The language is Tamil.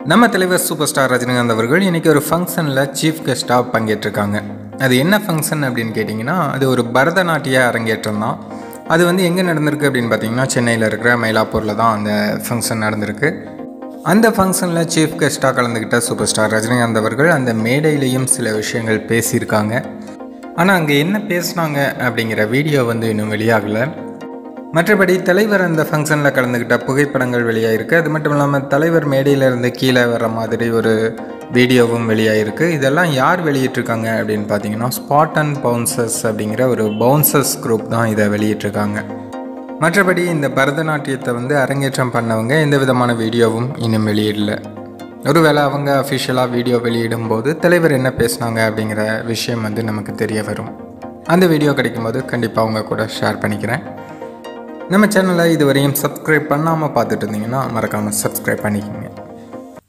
நம்ம தலைவர் சூப்பர் ஸ்டார் ரஜினிகாந்த் அவர்கள் இன்றைக்கி ஒரு ஃபங்க்ஷனில் சீஃப் கெஸ்ட்டாக பங்கேற்றிருக்காங்க. அது என்ன ஃபங்க்ஷன் அப்படின்னு கேட்டிங்கன்னா, அது ஒரு பரதநாட்டிய அரங்கேற்றம் தான். அது வந்து எங்கே நடந்திருக்கு அப்படின்னு பார்த்தீங்கன்னா, சென்னையில் இருக்கிற மயிலாப்பூரில் தான் அந்த ஃபங்க்ஷன் நடந்திருக்கு. அந்த ஃபங்க்ஷனில் சீஃப் கெஸ்ட்டாக கலந்துக்கிட்ட சூப்பர் ஸ்டார் ரஜினிகாந்த் அவர்கள் அந்த மேடையிலையும் சில விஷயங்கள் பேசியிருக்காங்க. ஆனால் அங்கே என்ன பேசுனாங்க அப்படிங்கிற வீடியோ வந்து இன்னும் வெளியாகலை. மற்றபடி தலைவர் அந்த ஃபங்க்ஷனில் கலந்துக்கிட்ட புகைப்படங்கள் வெளியாகிருக்கு. அது மட்டும் இல்லாமல் தலைவர் மேடையிலேருந்து கீழே வர மாதிரி ஒரு வீடியோவும் வெளியாகிருக்கு. இதெல்லாம் யார் வெளியிட்டிருக்காங்க அப்படின்னு பார்த்தீங்கன்னா, ஸ்பாட் அண்ட் பவுன்சர்ஸ் அப்படிங்கிற ஒரு பவுன்சர்ஸ் குரூப் தான் இதை வெளியிட்டிருக்காங்க. மற்றபடி இந்த பரதநாட்டியத்தை வந்து அரங்கேற்றம் பண்ணவங்க எந்த விதமான வீடியோவும் இன்னும் வெளியிடல. ஒருவேளை அவங்க அஃபிஷியலாக வீடியோ வெளியிடும்போது தலைவர் என்ன பேசுனாங்க அப்படிங்கிற விஷயம் வந்து நமக்கு தெரிய வரும். அந்த வீடியோ கிடைக்கும்போது கண்டிப்பாக அவங்க கூட ஷேர் பண்ணிக்கிறேன். நம்ம சேனலை இதுவரையும் சப்ஸ்கிரைப் பண்ணாமல் பார்த்துட்டு இருந்தீங்கன்னா மறக்காமல் சப்ஸ்கிரைப் பண்ணிக்கோங்க.